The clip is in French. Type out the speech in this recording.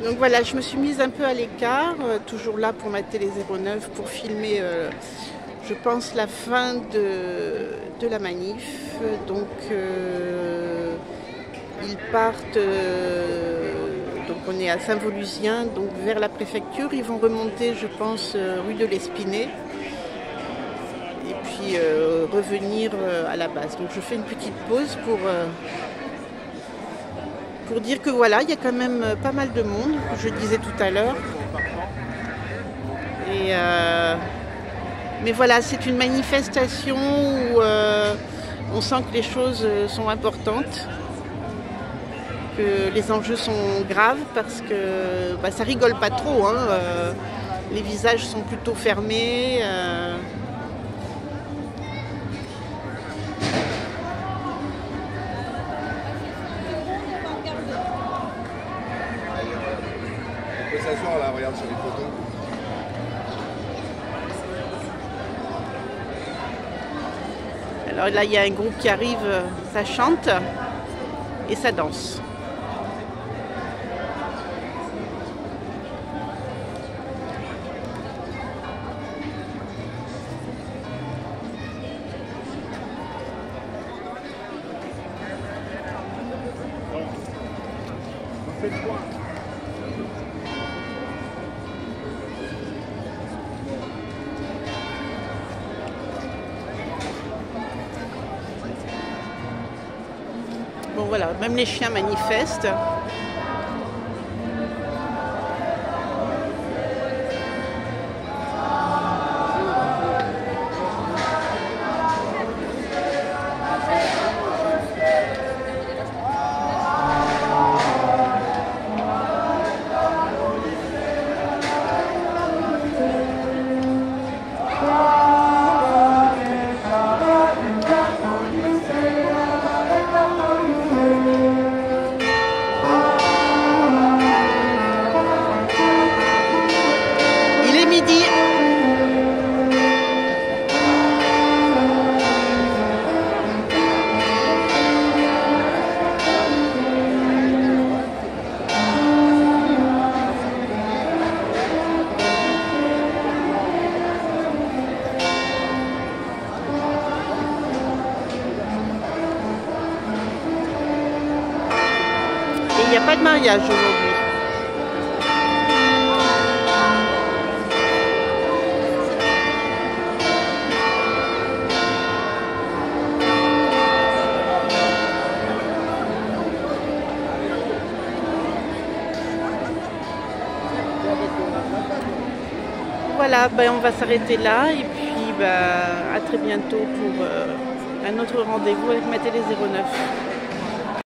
Donc voilà, je me suis mise un peu à l'écart, toujours là pour ma télé 09 pour filmer, je pense, la fin de la manif. Donc ils partent, donc on est à Saint-Volusien, donc vers la préfecture. Ils vont remonter, je pense, rue de l'Espinay. Et puis revenir à la base. Donc je fais une petite pause pour dire que voilà, il y a quand même pas mal de monde, je le disais tout à l'heure. Mais voilà, c'est une manifestation où on sent que les choses sont importantes, que les enjeux sont graves parce que ça rigole pas trop, hein, les visages sont plutôt fermés. On peut s'asseoir là, regarde sur les photos. Alors là, il y a un groupe qui arrive, ça chante et ça danse. Bon voilà, même les chiens manifestent. Il est midi. Et il n'y a pas de mariage aujourd'hui. Voilà, on va s'arrêter là et puis à très bientôt pour un autre rendez-vous avec ma télé 09.